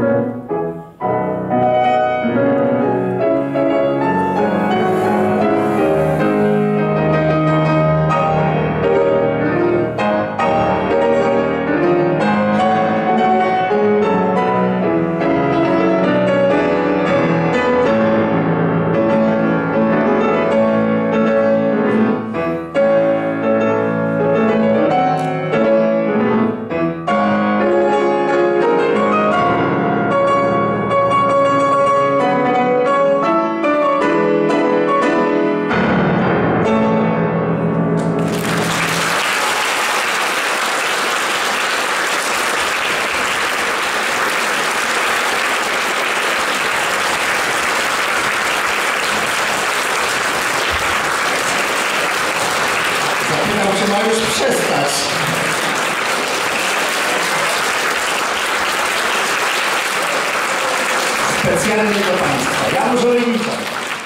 Specjalnie do Państwa. Janusz Olejniczak.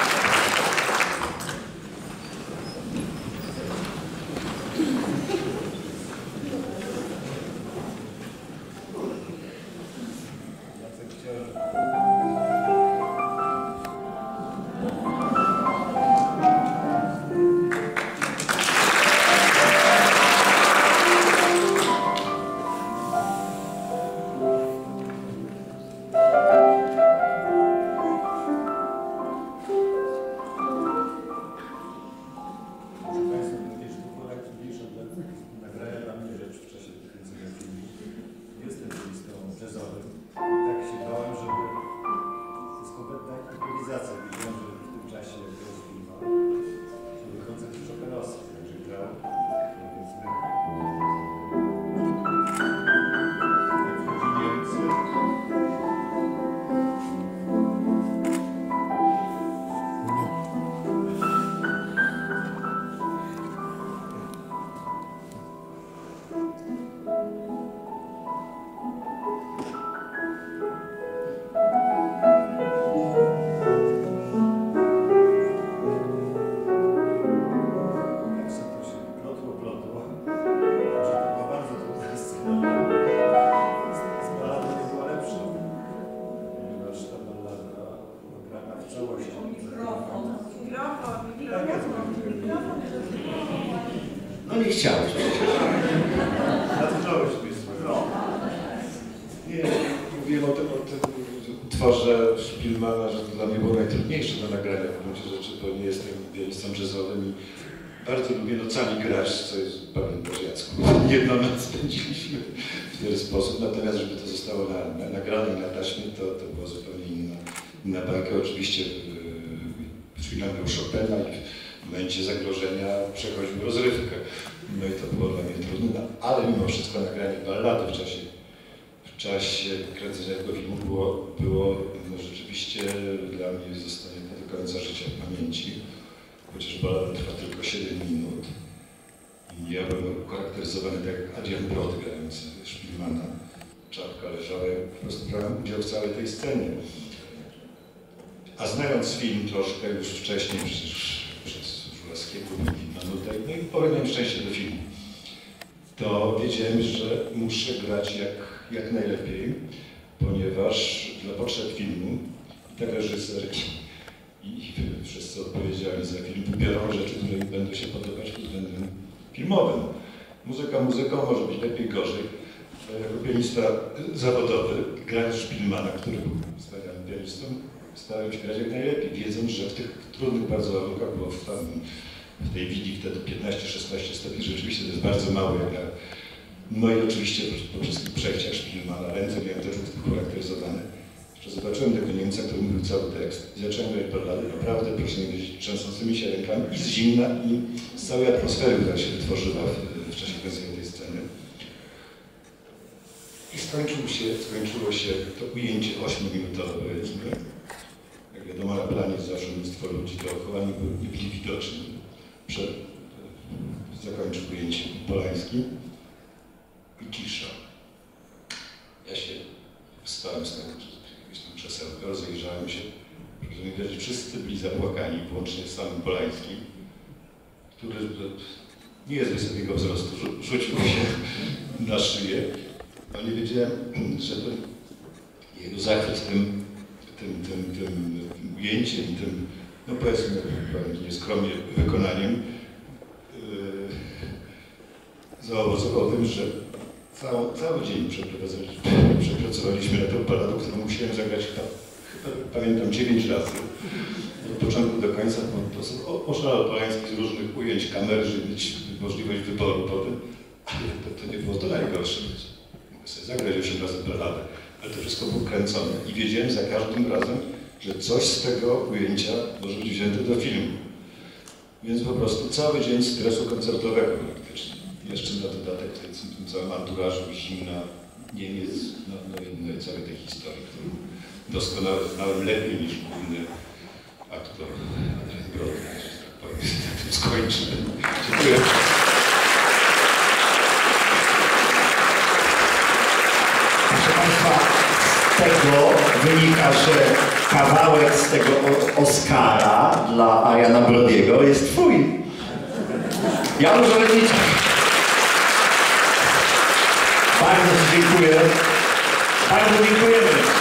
No nie chciałeś przecież. Natknąłeś mnie. Nie, mówiłem o tym utworze Szpilmana, że to dla mnie było najtrudniejsze do nagrania w gruncie rzeczy, bo nie jestem pianistą jazzowym i bardzo lubię nocami grać, co jest, pamiętasz Jacku, jedną noc spędziliśmy w ten sposób, natomiast żeby to zostało nagrane na taśmie, to była zupełnie inna bajka. Oczywiście Szpilman był Chopina i w momencie zagrożenia przechodził rozrywkę. No i to było dla mnie trudne, ale mimo wszystko nagranie ballady w czasie kręcenia tego filmu było no, rzeczywiście dla mnie zostanie do końca życia w pamięci. Chociaż ballada trwa tylko 7 minut. I ja byłem ucharakteryzowany tak jak Adrian Brod grający Szpilmana. Czapka leżała, ja po prostu brałem udział w całej tej scenie. A znając film troszkę już wcześniej, przecież przez Żurawskiego i Manutę, no i powiem miałem szczęście do filmu, to wiedziałem, że muszę grać jak najlepiej, ponieważ dla potrzeb filmu tak reżyser i wszyscy odpowiedzialni za film wybiorą rzeczy, które im będą się podobać pod względem filmowym. Muzyka muzyką, może być lepiej, gorzej. Jako pianista zawodowy, grając Szpilmana, który był wspaniałym pianistą, starałem się grać jak najlepiej, wiedząc, że w tych trudnych bardzo warunkach było w tej widzi wtedy 15-16 stopni, rzeczywiście to jest bardzo mało jak na... No i oczywiście po wszystkich przejściach Szpilmana ręce miałem też ucharakteryzowane. Że zobaczyłem tego Niemca, który mówił cały tekst i zacząłem grać ballady, naprawdę proszę nie wiedzieć, trzęsącymi się rękami i z zimna i z całej atmosfery, która się wytworzyła w czasie kręcenia tej sceny. I skończyło się to ujęcie 8-minutowe, powiedzmy. Jak wiadomo, na planie zawsze mnóstwo ludzi dookoła nie byli widoczni. Zakończył ujęcie Polański i cisza. Ja się wstałem z tego krzesełka, rozejrzałem się. Proszę mi wierzyć, wszyscy byli zapłakani, włącznie z samym Polańskim, który nie jest wysokiego wzrostu, rzucił się na szyję. No nie wiedziałem, że to jego zachwyt tym ujęciem, tym, no powiedzmy, nieskromnie wykonaniem zaowocował tym, że cały dzień przepracowaliśmy na tę baladę, którą musiałem zagrać chyba pamiętam 9 razy. Od początku do końca oszalał z różnych ujęć kamery, żeby mieć możliwość wyboru potem. Ale to nie było to najgorsze. Mogę sobie zagrać 8 razy balladę, ale to wszystko było kręcone i wiedziałem za każdym razem, że coś z tego ujęcia może być wzięte do filmu. Więc po prostu cały dzień stresu koncertowego praktycznie. Jeszcze na dodatek tym całym anturażu, zimna, Niemiec, no i całej tej historii, którą doskonale znałem lepiej niż główny aktor Adrian Brody. Na tym skończę. Dziękuję. Proszę Państwa, z tego wynika, że kawałek z tego Oscara dla Adriana Brody'ego jest twój. Janusz Olejniczak. Bardzo Ci dziękuję. Bardzo dziękujemy.